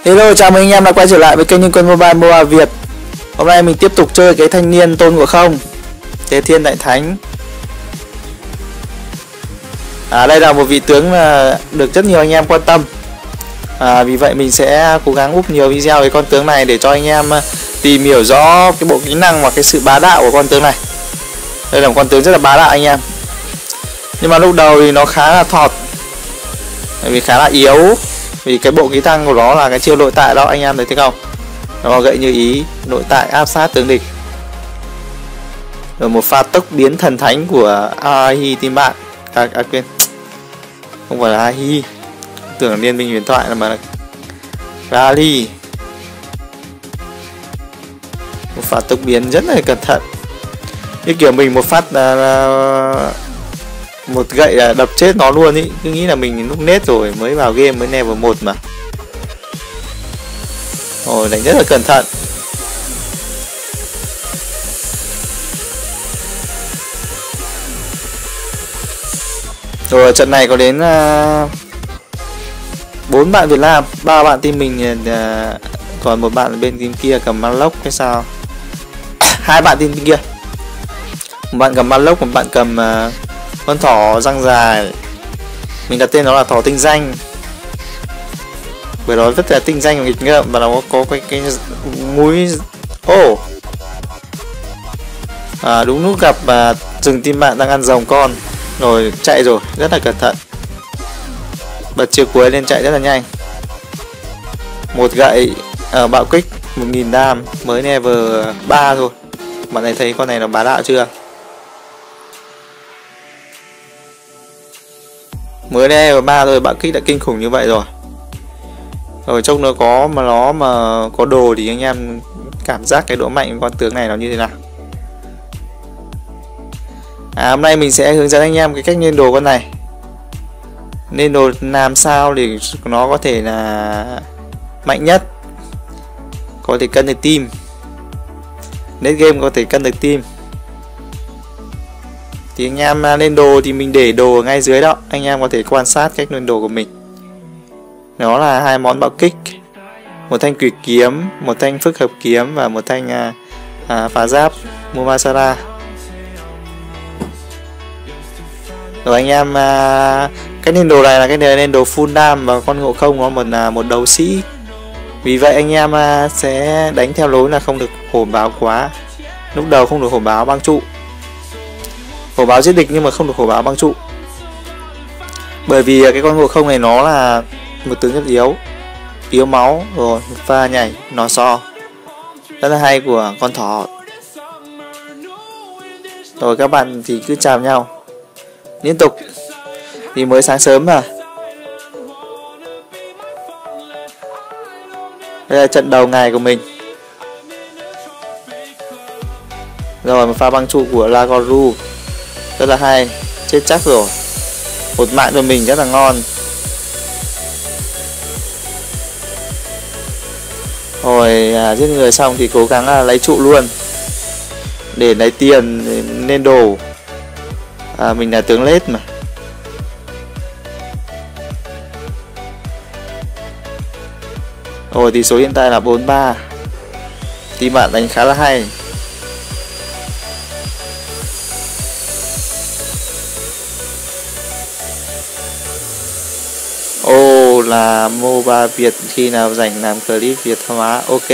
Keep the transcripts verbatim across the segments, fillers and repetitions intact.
Hello, chào mừng anh em đã quay trở lại với kênh Nhân Quân Mobile Mobile Việt. Hôm nay mình tiếp tục chơi cái thanh niên Tôn Ngộ Không, Tế Thiên Đại Thánh. À, đây là một vị tướng mà được rất nhiều anh em quan tâm. À, vì vậy mình sẽ cố gắng úp nhiều video về con tướng này để cho anh em tìm hiểu rõ cái bộ kỹ năng và cái sự bá đạo của con tướng này. Đây là một con tướng rất là bá đạo anh em. Nhưng mà lúc đầu thì nó khá là thọt, bởi vì khá là yếu. Vì cái bộ kỹ năng của nó là cái chiêu nội tại đó, anh em thấy không? Nó gậy như ý, nội tại áp sát tướng địch. Rồi một pha tốc biến thần thánh của Ahi team bạn. À, à quên, không phải là Ahi, tưởng là liên minh huyền thoại là mà là Rally. Một pha tốc biến rất là cẩn thận, như kiểu mình một phát uh, một gậy là đập chết nó luôn ý. Cứ nghĩ là mình lúc nết rồi, mới vào game mới level một mà. Ôi, đánh rất là cẩn thận. Rồi trận này có đến bốn uh, bạn Việt Nam, ba bạn team mình, uh, còn một bạn bên team kia cầm Maloc hay sao? Hai bạn team kia, một bạn cầm Maloc, một bạn cầm uh, con thỏ răng dài. Mình đặt tên nó là thỏ tinh danh, bởi nó rất là tinh danh và nghịch ngợm, và nó có, có cái, cái mũi. Ô oh. À, đúng lúc gặp mà rừng team bạn đang ăn rồng con rồi chạy rồi, rất là cẩn thận. Bật chiều cuối lên chạy rất là nhanh. Một gậy ở bạo kích một nghìn đam, mới level ba thôi. Bạn này thấy con này nó bá đạo chưa? Mới level ba thôi, bạo kích đã kinh khủng như vậy rồi. Rồi trông nó có mà nó mà có đồ thì anh em cảm giác cái độ mạnh của con tướng này nó như thế nào. À, hôm nay mình sẽ hướng dẫn anh em cái cách lên đồ con này. Lên đồ làm sao để nó có thể là mạnh nhất, có thể cân được team. Net game có thể cân được team. Thì anh em lên đồ thì mình để đồ ngay dưới đó, anh em có thể quan sát cách lên đồ của mình. Nó là hai món bạo kích, một thanh quỷ kiếm, một thanh phức hợp kiếm và một thanh à, à, phá giáp Mumasara. Rồi anh em, à, cái lên đồ này là cái này lên đồ full dam, và con Ngộ Không có một là một đấu sĩ. Vì vậy anh em à, sẽ đánh theo lối là không được hổ báo quá. Lúc đầu không được hổ báo băng trụ, hổ báo giết địch nhưng mà không được hổ báo băng trụ. Bởi vì cái con Ngộ Không này nó là một tướng rất yếu, yếu máu. Rồi một pha nhảy nó so rất là hay của con thỏ. Rồi các bạn thì cứ chào nhau liên tục, thì mới sáng sớm mà. Đây là trận đầu ngày của mình. Rồi một pha băng trụ của Lagoru rất là hay, chết chắc rồi. Một mạng của mình rất là ngon. Rồi à, giết người xong thì cố gắng là lấy trụ luôn để lấy tiền để lên đồ. À, mình là tướng lết mà. Rồi tỷ số hiện tại là bốn ba. Thì bạn đánh khá là hay. Ô oh, là Mobile Việt khi nào rảnh làm clip Việt hóa. Ok.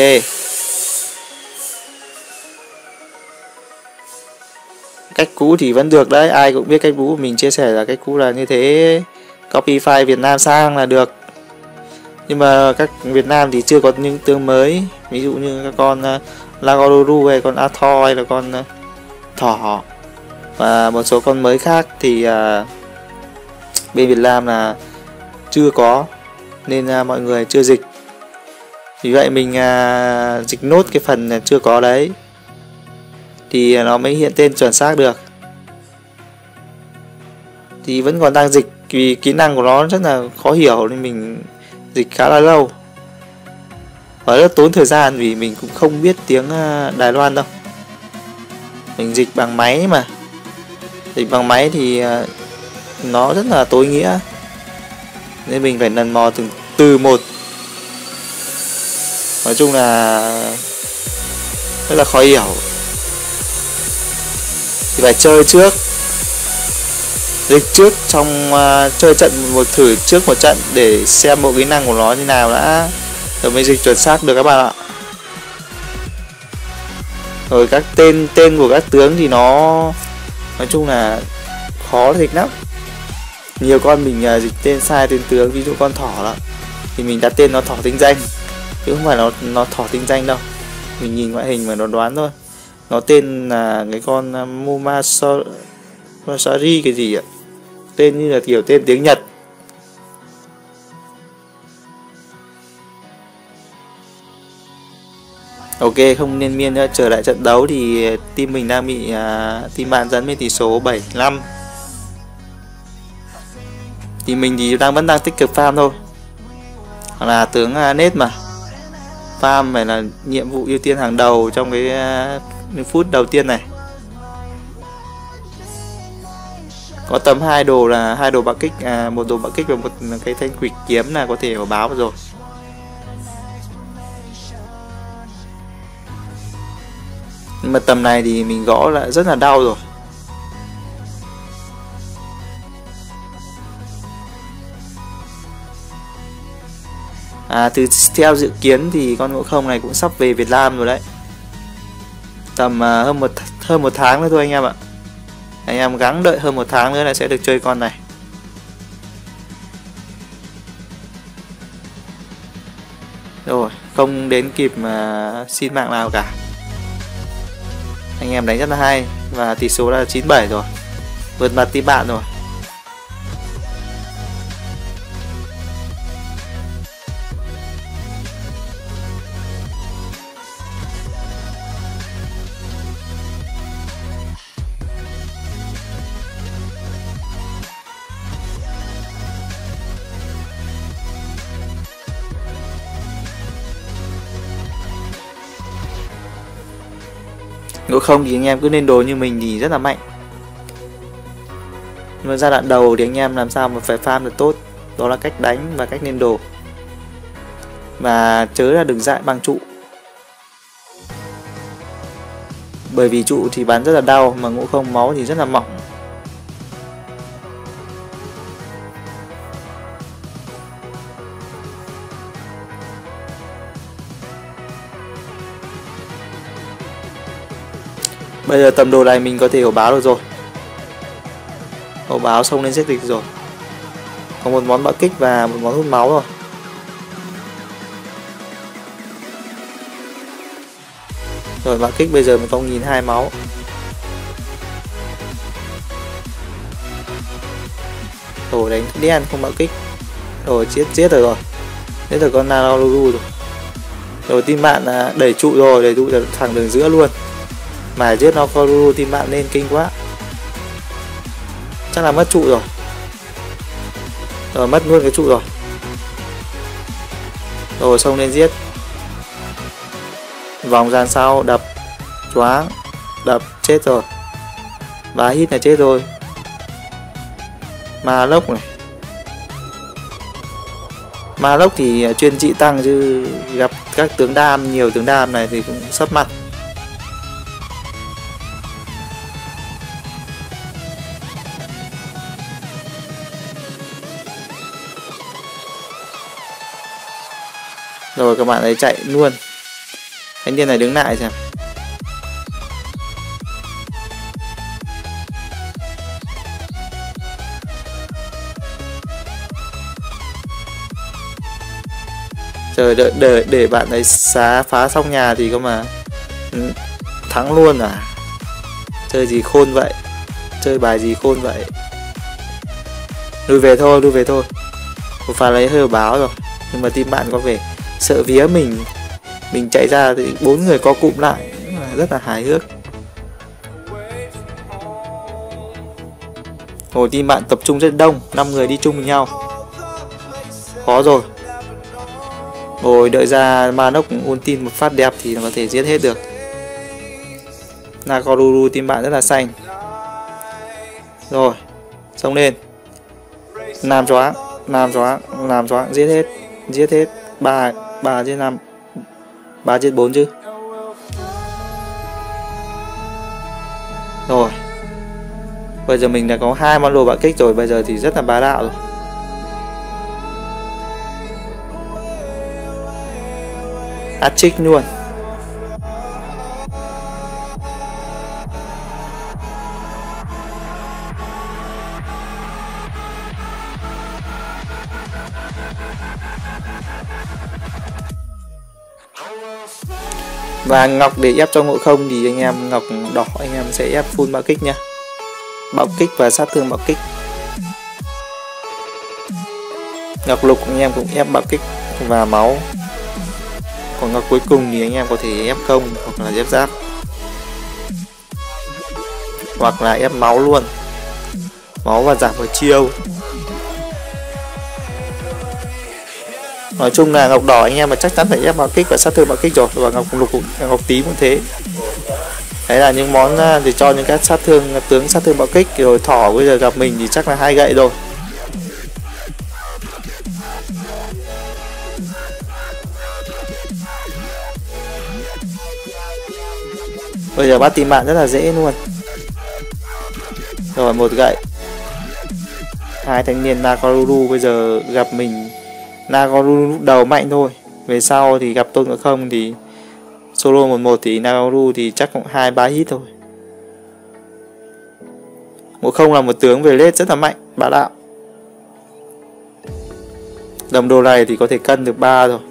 Cách cũ thì vẫn được đấy, ai cũng biết cách cũ. Mình chia sẻ là cách cũ là như thế, copy file Việt Nam sang là được. Nhưng mà các Việt Nam thì chưa có những tướng mới, ví dụ như các con uh, Lagoru hay con Athor hay là con uh, thỏ và một số con mới khác thì uh, bên Việt Nam là chưa có, nên uh, mọi người chưa dịch. Vì vậy mình uh, dịch nốt cái phần uh, chưa có đấy thì nó mới hiện tên chuẩn xác được. Thì vẫn còn đang dịch, vì kỹ năng của nó rất là khó hiểu nên mình dịch khá là lâu và rất tốn thời gian, vì mình cũng không biết tiếng Đài Loan đâu. Mình dịch bằng máy mà, dịch bằng máy thì nó rất là tối nghĩa, nên mình phải lần mò từng từ một Nói chung là rất là khó hiểu, thì phải chơi trước, dịch trước trong uh, chơi trận một thử trước một trận để xem bộ kỹ năng của nó như nào đã, rồi mới dịch chuẩn xác được các bạn ạ. Rồi các tên tên của các tướng thì nó nói chung là khó dịch lắm. Nhiều con mình uh, dịch tên sai tên tướng, ví dụ con thỏ đó thì mình đặt tên nó thỏ tinh danh, chứ không phải nó nó thỏ tinh danh đâu. Mình nhìn ngoại hình mà nó đoán thôi. Nó tên là cái con uh, Mumasari cái gì ạ, tên như là kiểu tên tiếng Nhật. Ok, không nên miên nữa, trở lại trận đấu thì team mình đang bị uh, team bạn dẫn với tỷ số bảy năm. Thì mình thì đang vẫn đang tích cực farm thôi, là tướng uh, nết mà farm phải là nhiệm vụ ưu tiên hàng đầu trong cái uh, phút đầu tiên này. Có tầm hai đồ là hai đồ bạo kích, à, một đồ bạo kích và một cái thanh quỷ kiếm là có thể có báo rồi. Nhưng mà tầm này thì mình gõ lại rất là đau rồi. À, từ theo dự kiến thì con Ngộ Không này cũng sắp về Việt Nam rồi đấy. Tầm uh, hơn một hơn một tháng nữa thôi anh em ạ. Anh em gắng đợi hơn một tháng nữa là sẽ được chơi con này. Rồi, không đến kịp mà xin mạng nào cả. Anh em đánh rất là hay. Và tỷ số là chín bảy rồi, vượt mặt team bạn rồi. Ngộ Không thì anh em cứ lên đồ như mình thì rất là mạnh. Nhưng mà giai đoạn đầu thì anh em làm sao mà phải farm được tốt, đó là cách đánh và cách lên đồ. Và chớ là đừng dại bằng trụ, bởi vì trụ thì bắn rất là đau, mà Ngộ Không máu thì rất là mỏng. Bây giờ tầm đồ này mình có thể ổ báo được rồi. Ổ báo xông lên giết địch rồi. Có một món bạo kích và một món hút máu rồi. Rồi bạo kích bây giờ mình không nhìn hai máu. Rồi đánh đen không bạo kích. Rồi chết chết rồi rồi. Chết rồi con Narauru rồi. Rồi team bạn đẩy trụ rồi, đẩy trụ thẳng đường giữa luôn. Mà giết nó Koruru team bạn lên kinh quá. Chắc là mất trụ rồi. Rồi mất luôn cái trụ rồi. Rồi xông lên giết. Vòng dàn sau đập choáng, đập chết rồi. Và hit là chết rồi. Ma lốc này. Ma lốc thì chuyên trị tăng, chứ gặp các tướng đam, nhiều tướng đam này thì cũng sắp mặt. Rồi các bạn ấy chạy luôn. Thanh niên này đứng lại xem. Chờ đợi để, để bạn ấy xá phá xong nhà thì có mà thắng luôn à. Chơi gì khôn vậy, chơi bài gì khôn vậy. Lui về thôi, lui về thôi. Một pha lấy hơi báo rồi. Nhưng mà team bạn có vẻ sợ vía mình. Mình chạy ra thì bốn người có cụm lại, rất là hài hước. Hồi team bạn tập trung rất đông, năm người đi chung với nhau. Khó rồi. Rồi đợi ra Manok ulti một phát đẹp thì nó có thể giết hết được. Nakoruru team bạn rất là xanh. Rồi, xông lên. Làm choáng, làm choáng, làm choáng, giết hết, giết hết. ba ba trên năm. ba chết bốn chứ. Rồi. Bây giờ mình đã có hai món đồ bạo kích rồi, bây giờ thì rất là bá đạo rồi. Hat-trick luôn. Và ngọc để ép cho Ngộ Không thì anh em ngọc đỏ anh em sẽ ép full bạo kích nha. Bạo kích và sát thương bạo kích. Ngọc lục anh em cũng ép bạo kích và máu. Còn ngọc cuối cùng thì anh em có thể ép không hoặc là ép giáp. Hoặc là ép máu luôn. Máu và giảm vào chiêu. Nói chung là ngọc đỏ anh em mà chắc chắn phải ép bạo kích và sát thương bạo kích rồi. Và ngọc lục cũng, ngọc tím cũng thế. Đấy là những món để cho những các sát thương tướng sát thương bạo kích. Rồi thỏ bây giờ gặp mình thì chắc là hai gậy rồi. Bây giờ bắt team bạn rất là dễ luôn. Rồi một gậy. Hai thanh niên Nakoruru bây giờ gặp mình. Nakoruru lúc đầu mạnh thôi. Về sau thì gặp Tôn Ngộ Không thì solo một một thì Nakoruru thì chắc cũng hai ba hit thôi. Ngộ Không là một tướng về lết rất là mạnh, bá đạo. Đồng đồ này thì có thể cân được ba rồi.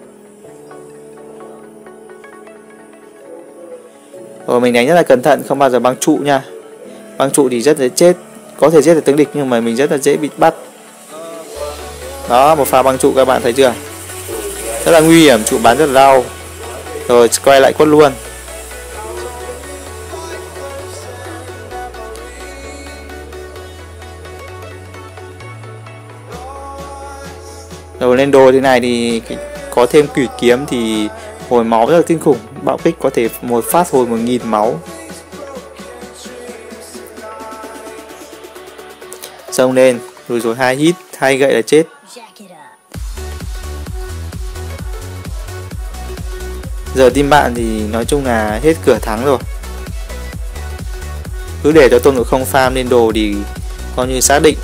Rồi mình đánh rất là cẩn thận, không bao giờ băng trụ nha. Băng trụ thì rất dễ chết. Có thể giết được tướng địch nhưng mà mình rất là dễ bị bắt. Đó, một pha băng trụ các bạn thấy chưa? Rất là nguy hiểm, trụ bắn rất là đau. Rồi quay lại quất luôn. Rồi lên đồ thế này thì có thêm quỷ kiếm thì hồi máu rất là kinh khủng. Bạo kích có thể một phát hồi một nghìn máu. Xông lên, rồi rồi hai hit, hai gậy là chết. Giờ team bạn thì nói chung là hết cửa thắng rồi. Cứ để cho Tôn Ngộ Không farm lên đồ thì coi như xác định.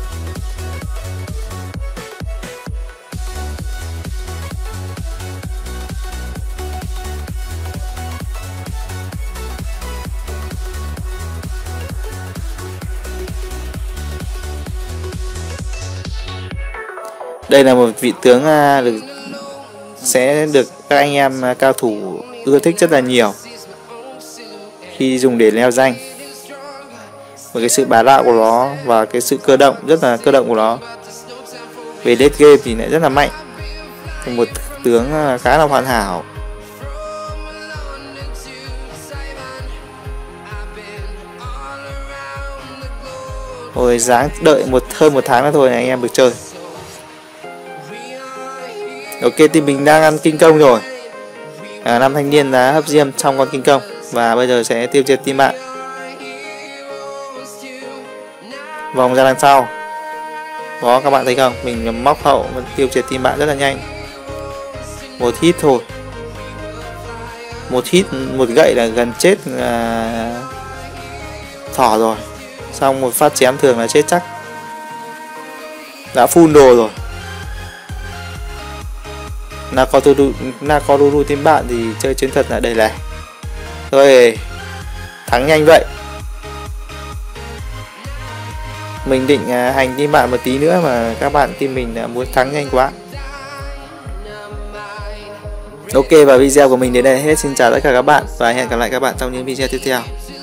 Đây là một vị tướng được sẽ được các anh em cao thủ ưa thích rất là nhiều khi dùng để leo danh. Với cái sự bá đạo của nó và cái sự cơ động, rất là cơ động của nó. Về late game thì lại rất là mạnh. Một tướng khá là hoàn hảo. Rồi dáng đợi một hơn một tháng nữa thôi là anh em được chơi. Ok, team mình đang ăn kinh công rồi. à, Năm thanh niên đã hấp diêm trong con kinh công. Và bây giờ sẽ tiêu diệt team bạn. Vòng ra đằng sau. Đó, các bạn thấy không? Mình móc hậu tiêu diệt team bạn rất là nhanh. Một hit thôi. Một hit, một gậy là gần chết à, thỏ rồi. Xong một phát chém thường là chết chắc. Đã full đồ rồi. Nakoruru, Nakoruru team bạn thì chơi chiến thuật là đầy này. Rồi, thắng nhanh vậy. Mình định hành team bạn một tí nữa mà các bạn team mình muốn thắng nhanh quá. Ok, và video của mình đến đây hết. Xin chào tất cả các bạn và hẹn gặp lại các bạn trong những video tiếp theo.